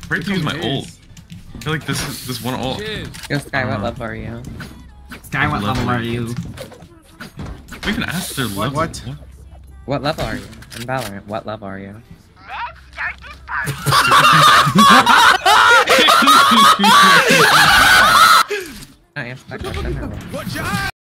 Afraid to use my ult. I feel like this one ult. Yo, Sky, what level are you? Sky, what level are you? We can ask their level. What? What level are you? In Valorant, what level are you? I answered that question.